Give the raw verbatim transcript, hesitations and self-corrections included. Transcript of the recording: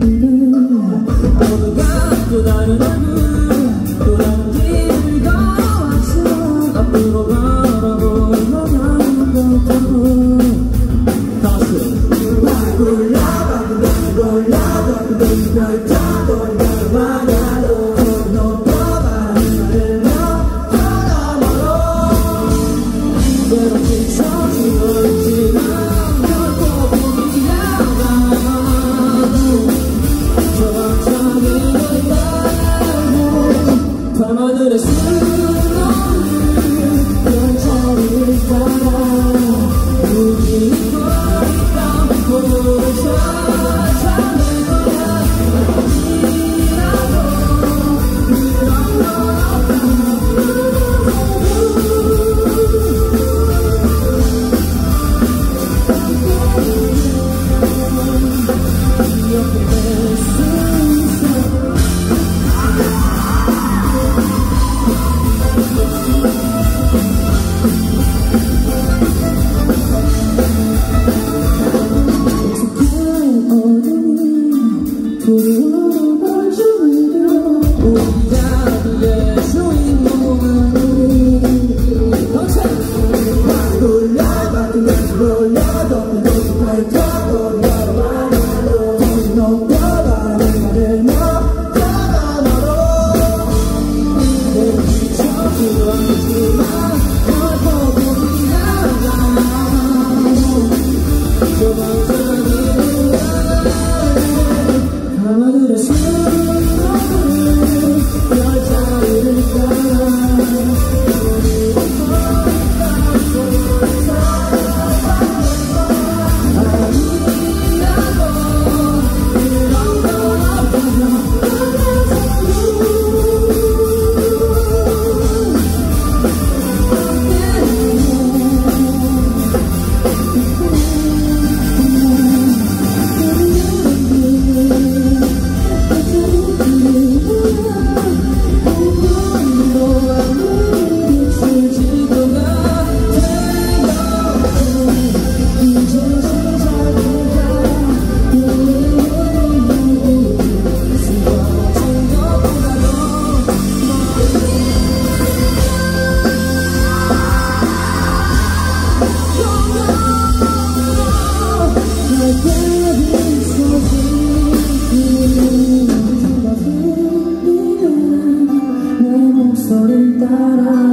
모두가 또 다른 얼굴 또 다른 길을 걸어왔어. 앞으로 걸어보려면 더 다시 골라봐 그냥 골라봐 그냥 널 잡고 널 만나도 너 떠봐 나를 너 떠나버려. 외롭게 처지고 있지만 결코 포기 안 하고 저방창이 된다고 밤하늘에 수놓은 별자리를 따라 우리 거리가 보고를 찾아낼 거야. 소리 따라